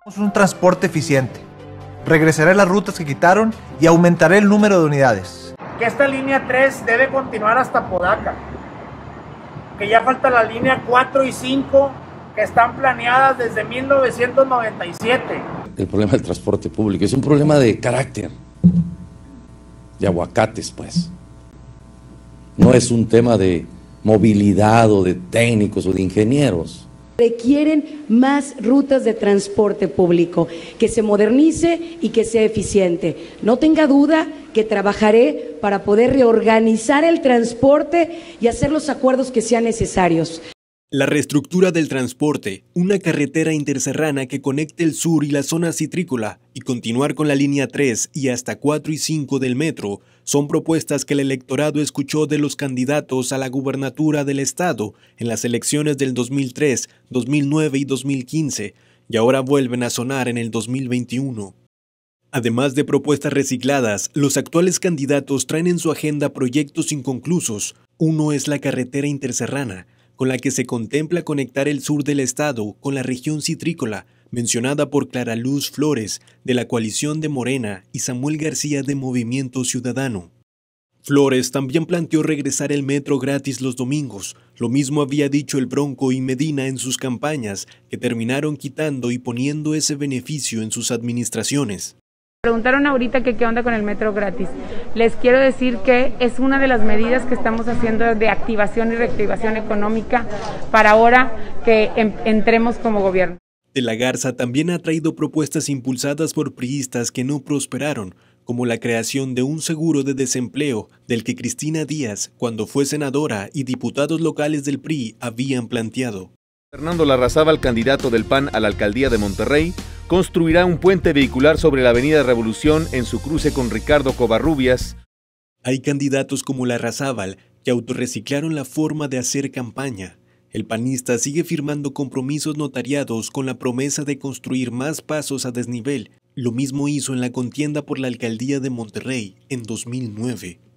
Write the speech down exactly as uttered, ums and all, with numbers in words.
Un transporte eficiente. Regresaré las rutas que quitaron y aumentaré el número de unidades. Que esta línea tres debe continuar hasta Podaca. Que ya falta la línea cuatro y cinco que están planeadas desde mil novecientos noventa y siete. El problema del transporte público es un problema de carácter, de aguacates, pues. No es un tema de movilidad o de técnicos o de ingenieros. Requieren más rutas de transporte público, que se modernice y que sea eficiente. No tenga duda que trabajaré para poder reorganizar el transporte y hacer los acuerdos que sean necesarios. La reestructura del transporte, una carretera interserrana que conecte el sur y la zona citrícola y continuar con la línea tres y hasta cuatro y cinco del metro son propuestas que el electorado escuchó de los candidatos a la gubernatura del estado en las elecciones del dos mil tres, dos mil nueve y dos mil quince y ahora vuelven a sonar en el dos mil veintiuno. Además de propuestas recicladas, los actuales candidatos traen en su agenda proyectos inconclusos. Uno es la carretera interserrana, con la que se contempla conectar el sur del estado con la región citrícola, mencionada por Clara Luz Flores, de la coalición de Morena, y Samuel García de Movimiento Ciudadano. Flores también planteó regresar el metro gratis los domingos. Lo mismo había dicho el Bronco y Medina en sus campañas, que terminaron quitando y poniendo ese beneficio en sus administraciones. Preguntaron ahorita que qué onda con el metro gratis. Les quiero decir que es una de las medidas que estamos haciendo de activación y reactivación económica para ahora que en, entremos como gobierno. De la Garza también ha traído propuestas impulsadas por priistas que no prosperaron, como la creación de un seguro de desempleo del que Cristina Díaz, cuando fue senadora, y diputados locales del P R I habían planteado. Fernando Larrazábal, candidato del P A N a la alcaldía de Monterrey, construirá un puente vehicular sobre la avenida Revolución en su cruce con Ricardo Covarrubias. Hay candidatos como Larrazábal que autorreciclaron la forma de hacer campaña. El panista sigue firmando compromisos notariados con la promesa de construir más pasos a desnivel. Lo mismo hizo en la contienda por la alcaldía de Monterrey en dos mil nueve.